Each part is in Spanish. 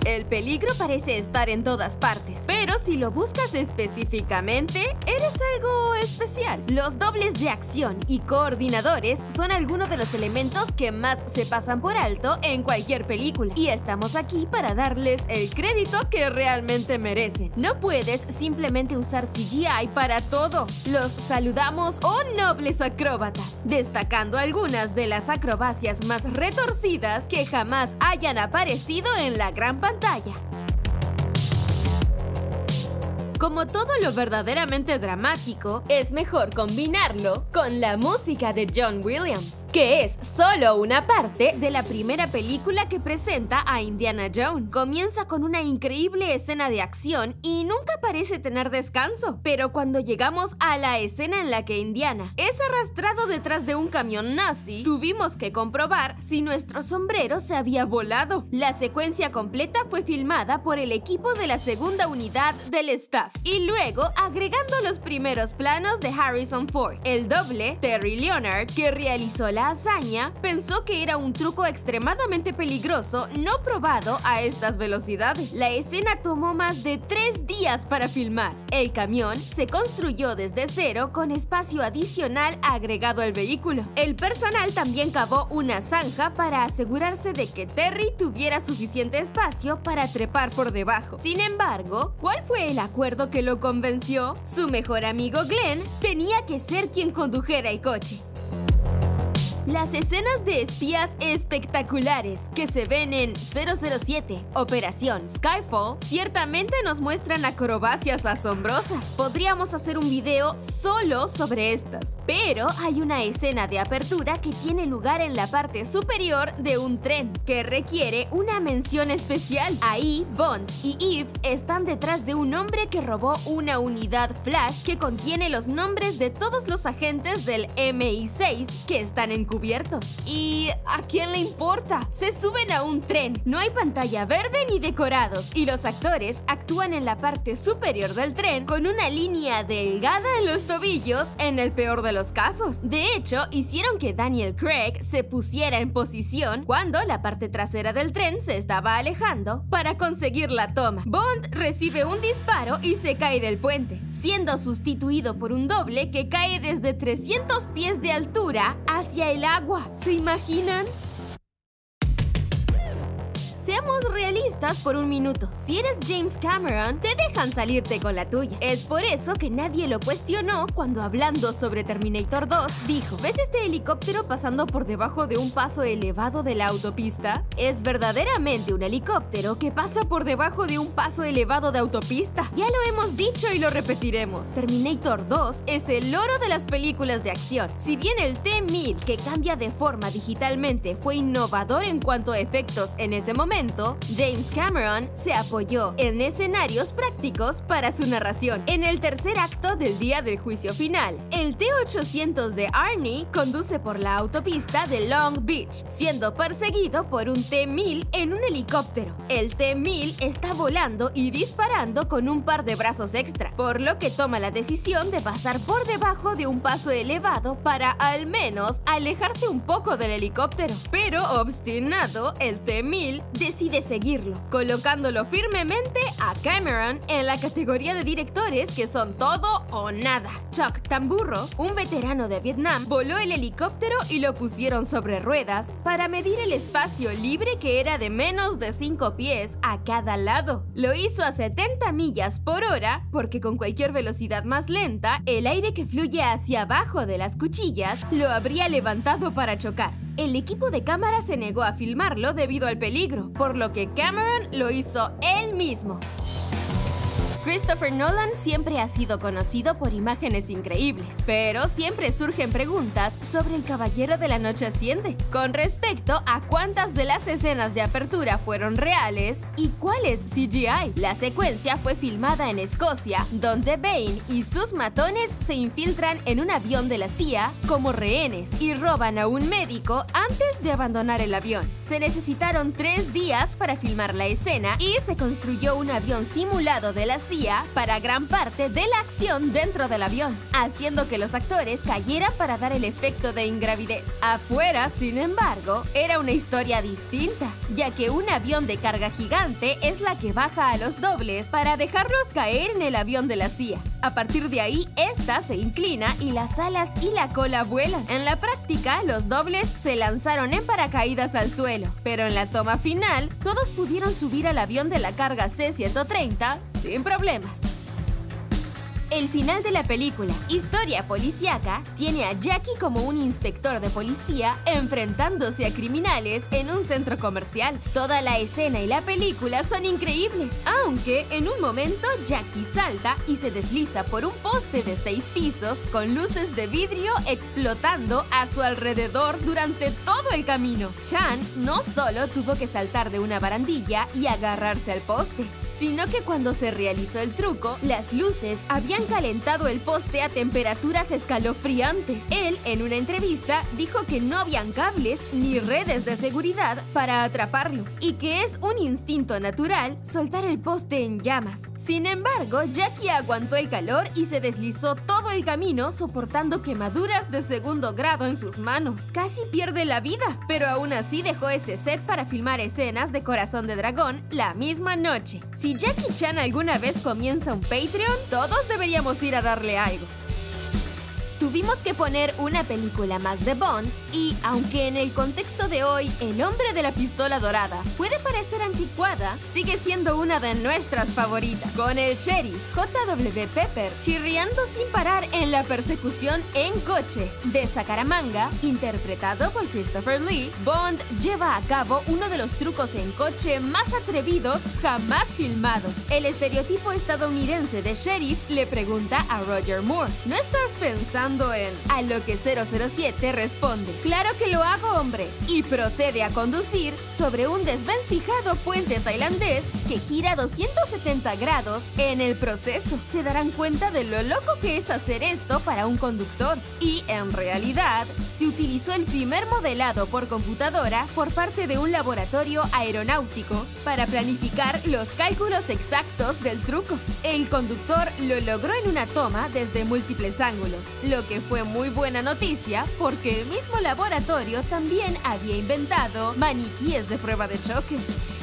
El peligro parece estar en todas partes, pero si lo buscas específicamente, eres algo especial. Los dobles de acción y coordinadores son algunos de los elementos que más se pasan por alto en cualquier película, y estamos aquí para darles el crédito que realmente merecen. No puedes simplemente usar CGI para todo. Los saludamos, oh nobles acróbatas, destacando algunas de las acrobacias más retorcidas que jamás hayan aparecido en la gran pantalla. Como todo lo verdaderamente dramático, es mejor combinarlo con la música de John Williams, que es solo una parte de la primera película que presenta a Indiana Jones. Comienza con una increíble escena de acción y nunca parece tener descanso, pero cuando llegamos a la escena en la que Indiana es arrastrado detrás de un camión nazi, tuvimos que comprobar si nuestro sombrero se había volado. La secuencia completa fue filmada por el equipo de la segunda unidad del staff, y luego agregando los primeros planos de Harrison Ford. El doble, Terry Leonard, que realizó la hazaña, pensó que era un truco extremadamente peligroso no probado a estas velocidades. La escena tomó más de 3 días para filmar. El camión se construyó desde cero con espacio adicional agregado al vehículo. El personal también cavó una zanja para asegurarse de que Terry tuviera suficiente espacio para trepar por debajo. Sin embargo, ¿cuál fue el acuerdo que lo convenció? Su mejor amigo Glenn tenía que ser quien condujera el coche. Las escenas de espías espectaculares que se ven en 007, Operación Skyfall, ciertamente nos muestran acrobacias asombrosas. Podríamos hacer un video solo sobre estas, pero hay una escena de apertura que tiene lugar en la parte superior de un tren, que requiere una mención especial. Ahí, Bond y Eve están detrás de un hombre que robó una unidad flash que contiene los nombres de todos los agentes del MI6 que están encubiertos. ¿Y a quién le importa? Se suben a un tren, no hay pantalla verde ni decorados, y los actores actúan en la parte superior del tren con una línea delgada en los tobillos en el peor de los casos. De hecho, hicieron que Daniel Craig se pusiera en posición cuando la parte trasera del tren se estaba alejando para conseguir la toma. Bond recibe un disparo y se cae del puente, siendo sustituido por un doble que cae desde 300 pies de altura hacia el agua. ¿Se imaginan? Seamos realistas por un minuto. Si eres James Cameron, te dejan salirte con la tuya. Es por eso que nadie lo cuestionó cuando, hablando sobre Terminator 2, dijo: ¿ves este helicóptero pasando por debajo de un paso elevado de la autopista? Es verdaderamente un helicóptero que pasa por debajo de un paso elevado de autopista. Ya lo hemos dicho y lo repetiremos. Terminator 2 es el loro de las películas de acción. Si bien el T-1000, que cambia de forma digitalmente, fue innovador en cuanto a efectos en ese momento, James Cameron se apoyó en escenarios prácticos para su narración. En el tercer acto del día del juicio final, el T-800 de Arnie conduce por la autopista de Long Beach, siendo perseguido por un T-1000 en un helicóptero. El T-1000 está volando y disparando con un par de brazos extra, por lo que toma la decisión de pasar por debajo de un paso elevado para al menos alejarse un poco del helicóptero. Pero obstinado, el T-1000 decide seguirlo, colocándolo firmemente a Cameron en la categoría de directores que son todo o nada. Chuck Tamburro, un veterano de Vietnam, voló el helicóptero y lo pusieron sobre ruedas para medir el espacio libre, que era de menos de 5 pies a cada lado. Lo hizo a 70 millas por hora porque con cualquier velocidad más lenta, el aire que fluye hacia abajo de las cuchillas lo habría levantado para chocar. El equipo de cámara se negó a filmarlo debido al peligro, por lo que Cameron lo hizo él mismo. Christopher Nolan siempre ha sido conocido por imágenes increíbles, pero siempre surgen preguntas sobre El Caballero de la Noche Asciende, con respecto a cuántas de las escenas de apertura fueron reales y cuáles CGI. La secuencia fue filmada en Escocia, donde Bane y sus matones se infiltran en un avión de la CIA como rehenes y roban a un médico antes de abandonar el avión. Se necesitaron 3 días para filmar la escena y se construyó un avión simulado de la CIA CIA para gran parte de la acción dentro del avión, haciendo que los actores cayeran para dar el efecto de ingravidez. Afuera, sin embargo, era una historia distinta, ya que un avión de carga gigante es la que baja a los dobles para dejarlos caer en el avión de la CIA. A partir de ahí, esta se inclina y las alas y la cola vuelan. En la práctica, los dobles se lanzaron en paracaídas al suelo, pero en la toma final, todos pudieron subir al avión de la carga C-130 sin problemas. El final de la película, historia policíaca, tiene a Jackie como un inspector de policía enfrentándose a criminales en un centro comercial. Toda la escena y la película son increíbles, aunque en un momento Jackie salta y se desliza por un poste de 6 pisos con luces de vidrio explotando a su alrededor durante todo el camino. Chan no solo tuvo que saltar de una barandilla y agarrarse al poste, sino que cuando se realizó el truco, las luces habían calentado el poste a temperaturas escalofriantes. Él, en una entrevista, dijo que no habían cables ni redes de seguridad para atraparlo, y que es un instinto natural soltar el poste en llamas. Sin embargo, Jackie aguantó el calor y se deslizó todo el camino soportando quemaduras de 2º grado en sus manos. Casi pierde la vida, pero aún así dejó ese set para filmar escenas de Corazón de Dragón la misma noche. Si Jackie Chan alguna vez comienza un Patreon, todos deberíamos ir a darle algo. Tuvimos que poner una película más de Bond y, aunque en el contexto de hoy el hombre de la pistola dorada puede parecer anticuada, sigue siendo una de nuestras favoritas, con el sheriff J.W. Pepper chirriando sin parar en la persecución en coche de Scaramanga, interpretado por Christopher Lee. Bond lleva a cabo uno de los trucos en coche más atrevidos jamás filmados. El estereotipo estadounidense de sheriff le pregunta a Roger Moore: ¿no estás pensando en? A lo que 007 responde: claro que lo hago, hombre, y procede a conducir sobre un desvencijado puente tailandés que gira 270 grados en el proceso. Se darán cuenta de lo loco que es hacer esto para un conductor, y en realidad se utilizó el primer modelado por computadora por parte de un laboratorio aeronáutico para planificar los cálculos exactos del truco. El conductor lo logró en una toma desde múltiples ángulos, lo que fue muy buena noticia porque el mismo laboratorio también había inventado maniquíes de prueba de choque.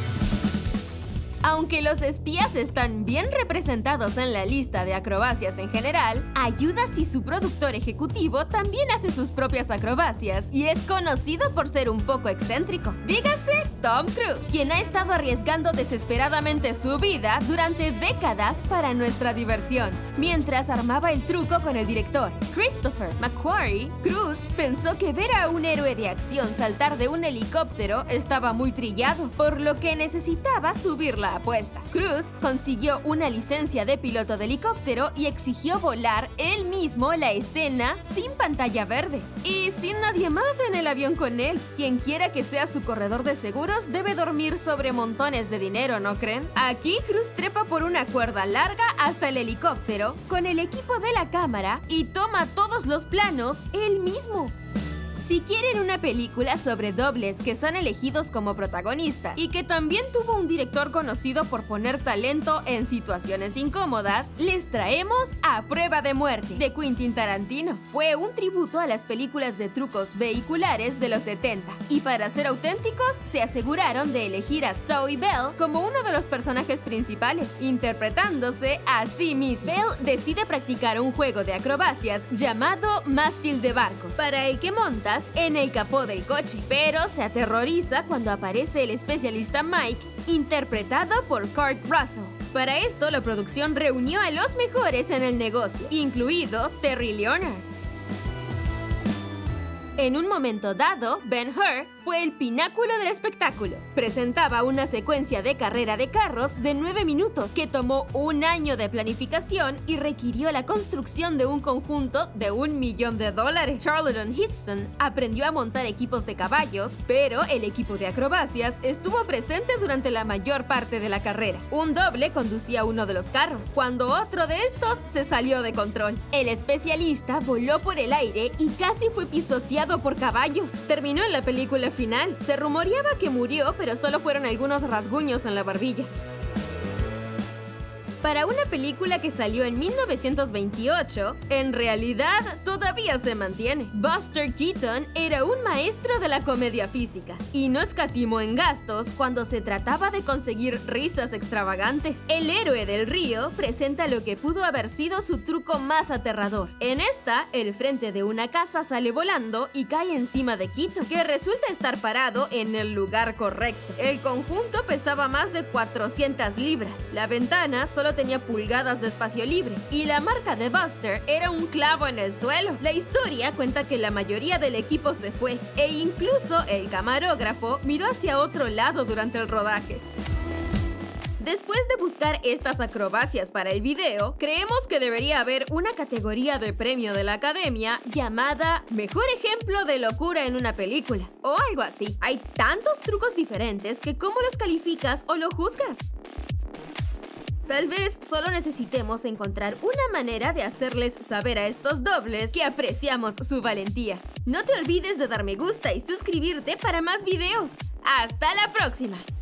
Aunque los espías están bien representados en la lista de acrobacias en general, ayuda si su productor ejecutivo también hace sus propias acrobacias y es conocido por ser un poco excéntrico. Dígase Tom Cruise, quien ha estado arriesgando desesperadamente su vida durante décadas para nuestra diversión. Mientras armaba el truco con el director Christopher McQuarrie, Cruise pensó que ver a un héroe de acción saltar de un helicóptero estaba muy trillado, por lo que necesitaba subir la apuesta. Cruise consiguió una licencia de piloto de helicóptero y exigió volar él mismo la escena sin pantalla verde y sin nadie más en el avión con él. Quien quiera que sea su corredor de seguros debe dormir sobre montones de dinero, ¿no creen? Aquí Cruise trepa por una cuerda larga hasta el helicóptero con el equipo de la cámara y toma todos los planos él mismo. Si quieren una película sobre dobles que son elegidos como protagonista y que también tuvo un director conocido por poner talento en situaciones incómodas, les traemos A Prueba de Muerte, de Quentin Tarantino. Fue un tributo a las películas de trucos vehiculares de los 70, y para ser auténticos, se aseguraron de elegir a Zoe Bell como uno de los personajes principales, interpretándose a sí mismo. Bell decide practicar un juego de acrobacias llamado mástil de barcos, para el que montas en el capó del coche, pero se aterroriza cuando aparece el especialista Mike, interpretado por Kurt Russell. Para esto, la producción reunió a los mejores en el negocio, incluido Terry Leonard. En un momento dado, Ben-Hur fue el pináculo del espectáculo. Presentaba una secuencia de carrera de carros de 9 minutos que tomó un año de planificación y requirió la construcción de un conjunto de $1 millón. Charlton Heston aprendió a montar equipos de caballos, pero el equipo de acrobacias estuvo presente durante la mayor parte de la carrera. Un doble conducía uno de los carros, cuando otro de estos se salió de control. El especialista voló por el aire y casi fue pisoteado por caballos. Terminó en la película final. Se rumoreaba que murió, pero solo fueron algunos rasguños en la barbilla. Para una película que salió en 1928, en realidad todavía se mantiene. Buster Keaton era un maestro de la comedia física y no escatimó en gastos cuando se trataba de conseguir risas extravagantes. El héroe del río presenta lo que pudo haber sido su truco más aterrador. En esta, el frente de una casa sale volando y cae encima de Keaton, que resulta estar parado en el lugar correcto. El conjunto pesaba más de 400 libras. La ventana solo tenía pulgadas de espacio libre y la marca de Buster era un clavo en el suelo. La historia cuenta que la mayoría del equipo se fue e incluso el camarógrafo miró hacia otro lado durante el rodaje. Después de buscar estas acrobacias para el video, creemos que debería haber una categoría de premio de la Academia llamada Mejor ejemplo de locura en una película, o algo así. Hay tantos trucos diferentes que ¿cómo los calificas o lo juzgas? Tal vez solo necesitemos encontrar una manera de hacerles saber a estos dobles que apreciamos su valentía. No te olvides de dar me gusta y suscribirte para más videos. ¡Hasta la próxima!